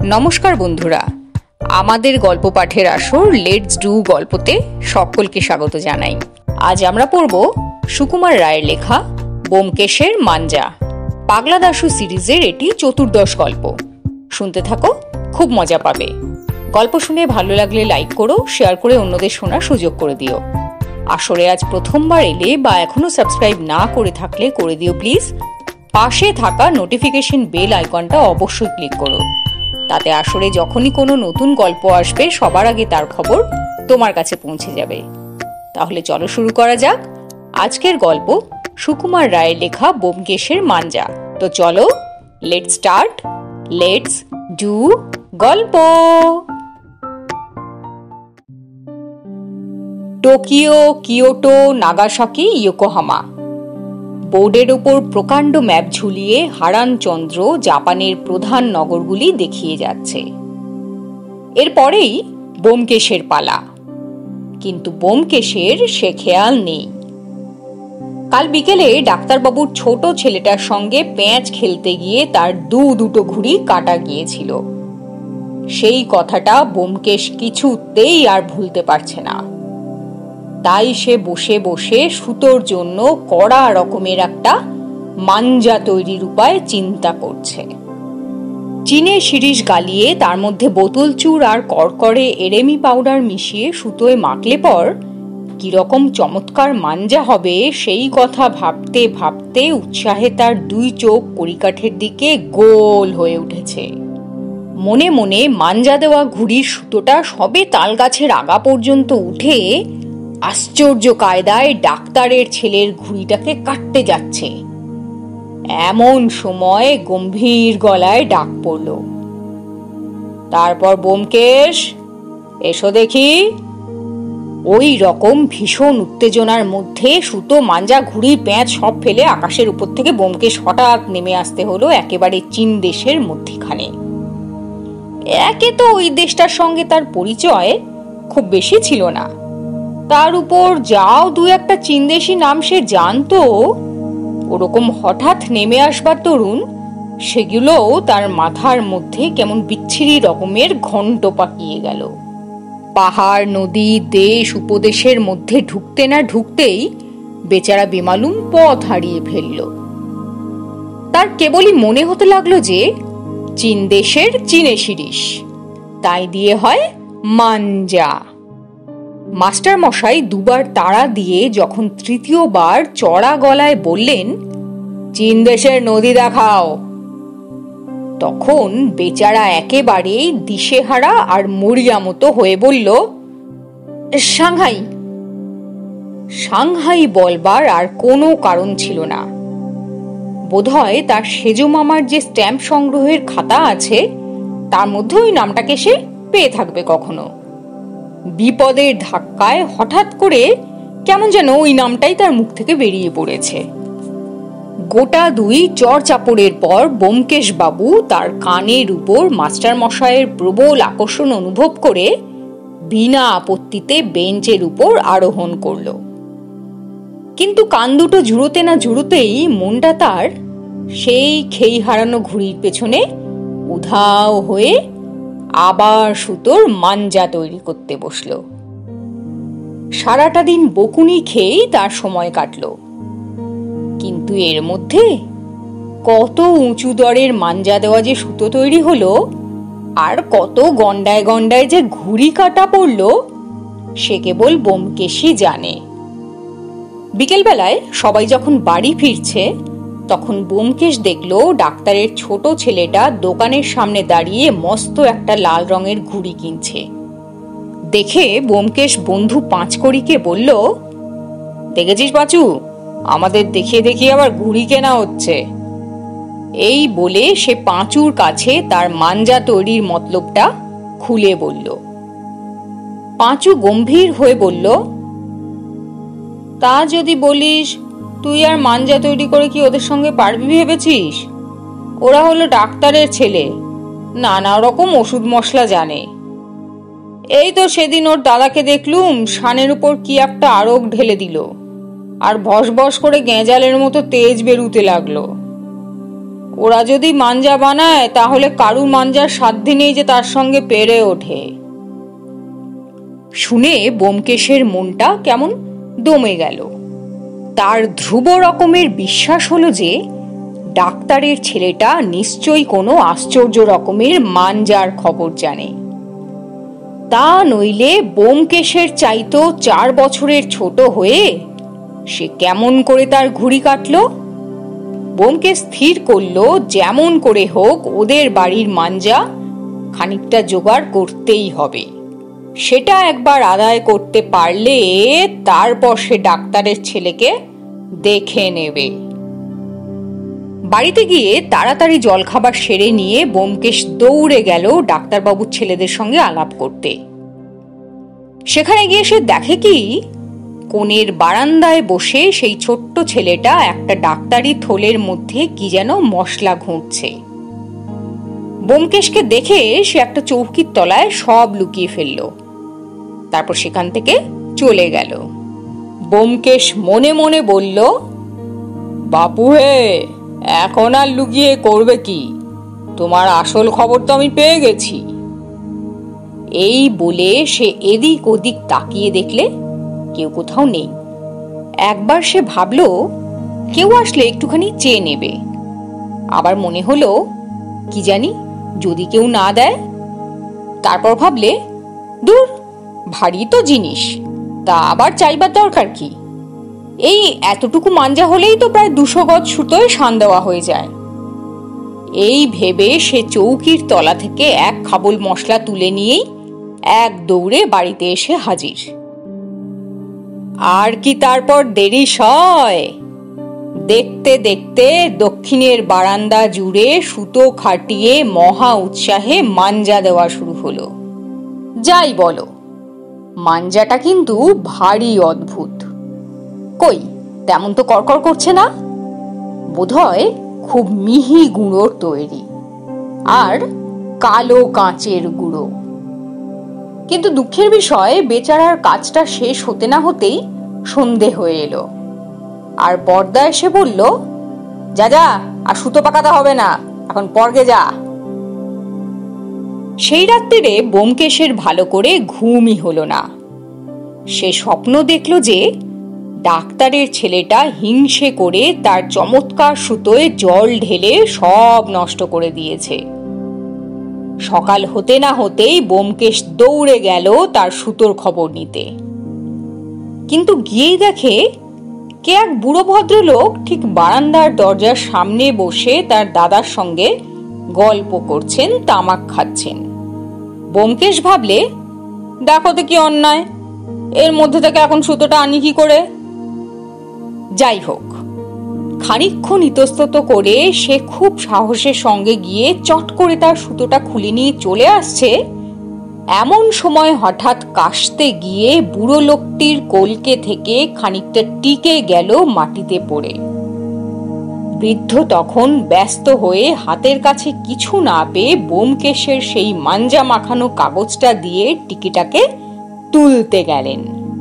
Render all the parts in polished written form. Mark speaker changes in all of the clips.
Speaker 1: নমস্কার বন্ধুরা, আমাদের গল্প পাঠের আসর লেটস ডু গল্পতে সকলকে স্বাগত জানাই। আজ আমরা পড়ব সুকুমার রায়ের লেখা ব্যোমকেশের মাঞ্জা। পাগলা দাশু সিরিজের এটি চতুর্দশ গল্প। শুনতে থাকো, খুব মজা পাবে। গল্প শুনে ভালো লাগলে লাইক করো, শেয়ার করে অন্যদের শোনার সুযোগ করে দিও। আসরে আজ প্রথমবার এলে বা এখনো সাবস্ক্রাইব না করে থাকলে করে দিও প্লিজ। পাশে থাকা নোটিফিকেশন বেল আইকনটা অবশ্যই ক্লিক করো, তাতে আসরে যখনই কোনো নতুন গল্প আসবে সবার আগে তার খবর তোমার কাছে পৌঁছে যাবে। তাহলে চলো শুরু করা যাক আজকের গল্প, সুকুমার রায়ের লেখা ব্যোমকেশের মাঞ্জা। তো চলো, লেটস স্টার্ট, লেটস ডু গল্প। Tokyo, Kyoto, Nagasaki, Yokohama. বোর্ডের ওপর প্রকাণ্ড ম্যাপ ঝুলিয়ে হারান চন্দ্র জাপানের প্রধান নগরগুলি দেখিয়ে যাচ্ছে। এরপরেই ব্যোমকেশের পালা, কিন্তু ব্যোমকেশের সে খেয়াল নেই। কাল বিকেলে ডাক্তারবাবুর ছোট ছেলেটার সঙ্গে প্যাঁচ খেলতে গিয়ে তার দুটো ঘুড়ি কাটা গিয়েছিল। সেই কথাটা ব্যোমকেশ কিছুতেই আর ভুলতে পারছে না। তাই সে বসে বসে সুতোর জন্য কড়া রকমের একটা মাঞ্জা তৈরির উপায় চিন্তা করছে। চিনে শিরিষ গালিয়ে তার মধ্যে বোতল চুর আর কড়কড়ে এরেমি পাউডার মিশিয়ে সুতোয় মাখলে পর কিরকম চমৎকার মাঞ্জা হবে সেই কথা ভাবতে ভাবতে উৎসাহে তার দুই চোখ কড়িকাঠের দিকে গোল হয়ে উঠেছে। মনে মনে মাঞ্জা দেওয়া ঘুড়ির সুতোটা সবে তাল গাছের আগা পর্যন্ত উঠে আশ্চর্য কায়দায় ডাক্তারের ছেলের ঘুড়িটাকে কাটতে যাচ্ছে। এমন সময় গম্ভীর গলায় ডাক পড়ল, তারপর ব্যোমকেশ, এসো দেখি। ওই রকম ভীষণ উত্তেজনার মধ্যে সুতো, মাঞ্জা, ঘুড়ির প্যাঁচ সব ফেলে আকাশের উপর থেকে ব্যোমকেশ হঠাৎ নেমে আসতে হলো একেবারে চীন দেশের মধ্যিখানে। একে তো ওই দেশটার সঙ্গে তার পরিচয় খুব বেশি ছিল না, তার উপর যাও দু একটা চীনদেশি নাম সে জানতো। ওরকম হঠাৎ নেমে আসবার দরুন সেগুলোও তার মাথার মধ্যে কেমন বিচ্ছিরি রকমের ঘন্ট পাকিয়ে গেল। পাহাড়, নদী, দেশ, উপদেশের মধ্যে ঢুকতে না ঢুকতেই বেচারা বেমালুম পথ হারিয়ে ফেলল। তার কেবলই মনে হতে লাগলো যে চীন দেশের চিনে শিরিষ, তাই দিয়ে হয় মাঞ্জা। মাস্টার মশাই দুবার তাড়া দিয়ে যখন তৃতীয়বার চড়া গলায় বললেন, চীন দেশের নদী দেখাও, তখন বেচারা একেবারেই দিশেহারা আর মরিয়া মতো হয়ে বলল, সাংহাই। সাংহাই বলবার আর কোনো কারণ ছিল না। বোধহয় তার সেজো মামার যে স্ট্যাম্প সংগ্রহের খাতা আছে তার মধ্যে ওই নামটাকে সে পেয়ে থাকবে কখনো। বিপদের ধাক্কায় হঠাৎ করে কেমন যেন ওই নামটাই তার মুখ থেকে বেরিয়ে পড়েছে। গোটা দুই চড়চাপড়ের পর ব্যোমকেশ বাবু তার কানের উপর মাস্টার মশাইয়ের প্রবল আকর্ষণ অনুভব করে বিনা আপত্তিতে বেঞ্চের উপর আরোহণ করল। কিন্তু কান দুটো ঝুড়োতে না ঝুড়োতেই মনটা তার সেই খেই হারানো ঘুড়ির পেছনে উধাও হয়ে আবার সুতোর মাঞ্জা তৈরি করতে বসল। সারাটা দিন বকুনি খেয়েই তার সময় কাটল, কিন্তু এর মধ্যে কত উঁচু দরের মাঞ্জা দেওয়া যে সুতো তৈরি হলো, আর কত গন্ডায় গন্ডায় যে ঘুড়ি কাটা পড়ল, সে কেবল ব্যোমকেশই জানে। বিকেলবেলায় সবাই যখন বাড়ি ফিরছে তখন ব্যোমকেশ দেখল ডাক্তারের ছোট ছেলেটা দোকানের সামনে দাঁড়িয়ে মস্ত একটা লাল রঙের ঘুড়ি কিনছে। দেখে ব্যোমকেশ বন্ধু পাঁচকড়িকে বলল, দেখেছিস পাঁচু, আমাদের দেখিয়ে দেখিয়ে আবার ঘুড়ি কেনা হচ্ছে। এই বলে সে পাঁচুর কাছে তার মাঞ্জা তৈরির মতলবটা খুলে বলল। পাঁচু গম্ভীর হয়ে বলল, তা যদি বলিস, তুই আর মাঞ্জা তৈরি করে কি ওদের সঙ্গে পারবি ভেবেছিস? ওরা হলো ডাক্তারের ছেলে, নানা রকম ওষুধ মশলা জানে। এই তো সেদিন ওর দাদাকে দেখলুম শানের উপর কি একটা আরোগ ঢেলে দিল, আর ভস ভস করে গেঁজালের মতো তেজ বেরুতে লাগলো। ওরা যদি মাঞ্জা বানায় তাহলে কারুর মাঞ্জার সাধ্য নেই যে তার সঙ্গে পেরে ওঠে। শুনে ব্যোমকেশের মনটা কেমন দমে গেল। তার ধ্রুব রকমের বিশ্বাস হলো যে ডাক্তারের ছেলেটা নিশ্চয়ই কোনো আশ্চর্য রকমের মাঞ্জার খবর জানে। তা নইলে ব্যোমকেশের চাইতো 4 বছরের ছোট হয়ে সে কেমন করে তার ঘুড়ি কাটল। ব্যোমকেশ স্থির করল যেমন করে হোক ওদের বাড়ির মাঞ্জা খানিকটা জোগাড় করতেই হবে। সেটা একবার আদায় করতে পারলে তারপর সে ডাক্তারের ছেলেকে দেখে নেবে। বাড়িতে গিয়ে তাড়াতাড়ি জলখাবার সেরে নিয়ে ব্যোমকেশ দৌড়ে গেল ডাক্তারবাবুর ছেলেদের সঙ্গে আলাপ করতে। সেখানে গিয়ে সে দেখে কি কোণের বারান্দায় বসে সেই ছোট্ট ছেলেটা একটা ডাক্তারি থলের মধ্যে কি যেন মশলা ঘুঁটছে। ব্যোমকেশকে দেখে সে একটা চৌকির তলায় সব লুকিয়ে ফেলল। তারপর সেখান থেকে চলে গেল। ব্যোমকেশ মনে মনে বলল, বাপু হে, এখন আর লুকিয়ে করবে কি? তোমার আসল খবর তো আমি পেয়ে গেছি। এই বলে সে এদিক ওদিক তাকিয়ে দেখলে কেউ কোথাও নেই। একবার সে ভাবল কেউ আসলে একটুখানি চেয়ে নেবে। আবার মনে হলো কি জানি যদি কেউ না দেয়। তারপর ভাবলে, দূর, ভারী তো জিনিস, তা আবার চাইবার দরকার কি? এই এতটুকু মাঞ্জা হলেই তো প্রায় 200 গজ সুতোয় শান দেওয়া হয়ে যায়। এই ভেবে সে চৌকির তলা থেকে এক খাবল মশলা তুলে নিয়েই এক দৌড়ে বাড়িতে এসে হাজির। আর কি তারপর দেরি সয়? দেখতে দেখতে দক্ষিণের বারান্দা জুড়ে সুতো খাটিয়ে মহা উৎসাহে মাঞ্জা দেওয়া শুরু হলো। যাই বলো, মাঞ্জাটা কিন্তু ভারী অদ্ভুত। কই, তেমন তো কড়কড় করছে না। বোধহয় খুব মিহি গুঁড়োর তৈরি, আর কালো কাঁচের গুঁড়ো। কিন্তু দুঃখের বিষয়, বেচারার কাজটা শেষ হতে না হতেই সন্ধে হয়ে এলো। আর বরদা এসে বলল, যা যা, আর সুতো পাকাতে হবে না, এখন পর্গে যা। সেই রাত্রিরে ব্যোমকেশের ভালো করে ঘুমই হলো না। সে স্বপ্ন দেখল যে ডাক্তারের ছেলেটা হিংসে করে তার চমৎকার সুতোয় জল ঢেলে সব নষ্ট করে দিয়েছে। সকাল হতে না হতেই ব্যোমকেশ দৌড়ে গেল তার সুতোর খবর নিতে। কিন্তু গিয়েই দেখে কে এক বুড়ো ভদ্রলোক ঠিক বারান্দার দরজার সামনে বসে তার দাদার সঙ্গে গল্প করছেন, তামাক খাচ্ছেন। ব্যোমকেশ ভাবলে, দেখো তো কি অন্যায়, এর মধ্যে থেকে এখন সুতোটা আনি কি করে? যাই হোক, খানিকক্ষণ ইতস্তত করে সে খুব সাহসের সঙ্গে গিয়ে চট করে তার সুতোটা খুলে নিয়ে চলে আসছে। এমন সময় হঠাৎ কাশতে গিয়ে বুড়ো লোকটির কলকে থেকে খানিকটা টিকে গেল মাটিতে পড়ে। বৃদ্ধ তখন ব্যস্ত হয়ে হাতের কাছে কিছু না পেয়ে ব্যোমকেশের সেই মাঞ্জা মাখানো কাগজটা দিয়ে টিকিটাকে তুলতে গেলেন।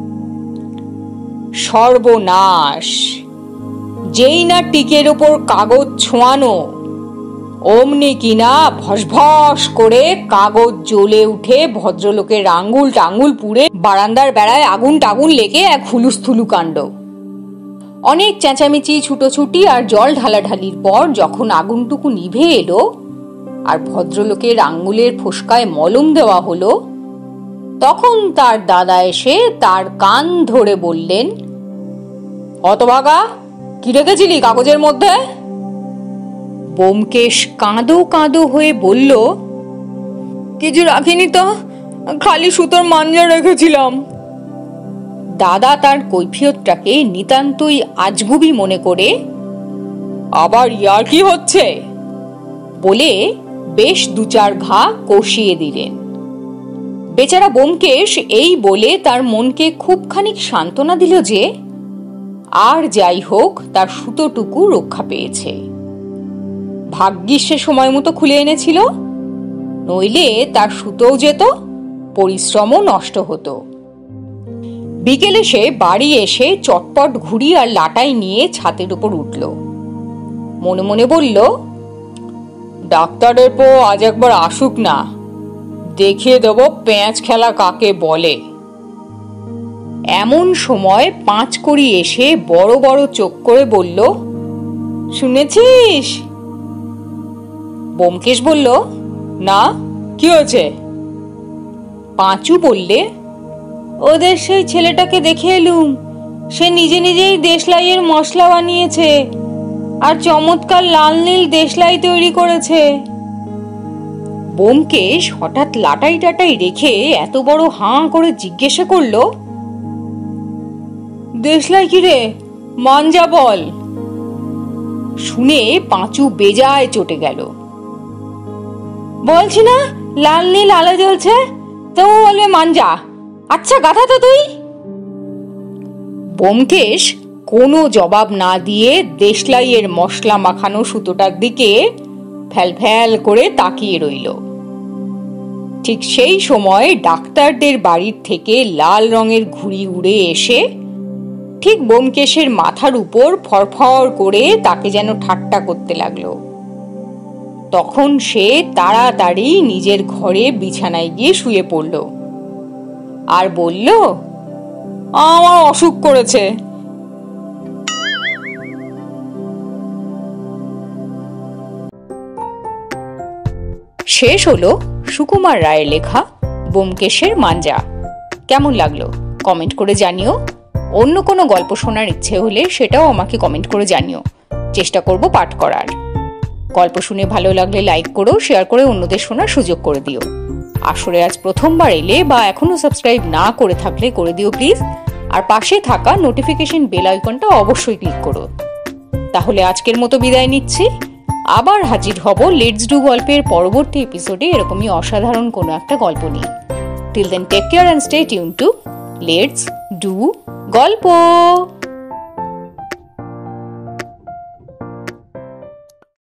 Speaker 1: সর্বনাশ! যেই না টিকের ওপর কাগজ ছোঁয়ানো, অমনি কিনা ভসভস করে কাগজ জ্বলে উঠে ভদ্রলোকের আঙ্গুল টাঙ্গুল পুড়ে বারান্দার বেড়ায় আগুন টাগুন লেগে এক হুলুস্থুলু কাণ্ড। অনেক চেঁচামেচি, ছুটোছুটি আর জল ঢালাঢালির পর যখন আগুনটুকু নিভে এলো আর ভদ্রলোকের আঙ্গুলের ফোসকায় মলম দেওয়া হলো, তখন তার দাদা এসে তার কান ধরে বললেন, হতভাগা, কি রেখেছিলি কাগজের মধ্যে? ব্যোমকেশ কাঁদো কাঁদো হয়ে বলল, কিছু রাখিনি তো, খালি সুতোর মাঞ্জা রেখেছিলাম। দাদা তার কৈফিয়তটাকে নিতান্তই আজগুবি মনে করে, আবার ইয়ার কি হচ্ছে বলে বেশ 2-4 ঘা কষিয়ে দিলেন। বেচারা ব্যোমকেশ এই বলে তার মনকে খুব খানিক সান্ত্বনা দিল যে আর যাই হোক তার সুতোটুকু রক্ষা পেয়েছে। ভাগ্যিস সে সময় মতো খুলে এনেছিল, নইলে তার সুতোও যেত, পরিশ্রমও নষ্ট হতো। বিকেলে সে বাড়ি এসে চটপট ঘুড়ি আর লাটাই নিয়ে ছাদের উপর উঠল। মনে মনে বলল, ডাক্তারের পো আজ একবার আসুক না, দেখিয়ে দেব প্যাঁচ খেলা কাকে বলে। এমন সময় পাঁচকড়ি এসে বড় বড় চোখ করে বলল, শুনেছিস? ব্যোমকেশ বলল, না, কি হয়েছে? পাঁচু বললে, ওদের সেই ছেলেটাকে দেখে এলুম, সে নিজে নিজেই দেশলাইয়ের মশলা বানিয়েছে আর চমৎকার লাল নীল দেশলাই তৈরি করেছে। ব্যোমকেশ হঠাৎ লাটাই টাটাই রেখে এত বড় হাঁ করে জিজ্ঞাসা করলো, দেশলাই কি রে, মাঞ্জা বল। শুনে পাঁচু বেজায় চটে গেল। বলছি না লাল নীল আলো জ্বলছে, তো বলবে মাঞ্জা? আচ্ছা গাধা তো তুই। ব্যোমকেশ কোনো জবাব না দিয়ে দেশলাইয়ের মশলা মাখানো সুতোটার দিকে ফ্যাল ফ্যাল করে তাকিয়ে রইল। ঠিক সেই সময় ডাক্তারদের বাড়ির থেকে লাল রঙের ঘুড়ি উড়ে এসে ঠিক ব্যোমকেশের মাথার উপর ফরফর করে তাকে যেন ঠাট্টা করতে লাগলো। তখন সে তাড়াতাড়ি নিজের ঘরে বিছানায় গিয়ে শুয়ে পড়ল আর বলল, আমার অসুখ করেছে। শেষ হলো সুকুমার রায়ের লেখা ব্যোমকেশের মাঞ্জা। কেমন লাগলো কমেন্ট করে জানিও। অন্য কোনো গল্প শোনার ইচ্ছে হলে সেটাও আমাকে কমেন্ট করে জানিও, চেষ্টা করব পাঠ করার। গল্প শুনে ভালো লাগলে লাইক করো, শেয়ার করে অন্যদের শোনার সুযোগ করে দিও। আসরে আজ প্রথমবার এলে বা এখনো সাবস্ক্রাইব না করে থাকলে করে দিও প্লিজ, আর পাশে থাকা নোটিফিকেশন বেল আইকনটা অবশ্যই ক্লিক করো। তাহলে আজকের মতো বিদায় নিচ্ছি, আবার হাজির হব লেটস ডু গল্পের পরবর্তী এপিসোডে এরকমই অসাধারণ কোনো একটা গল্প নিয়ে। Till then take care and stay tune to let's do গল্প।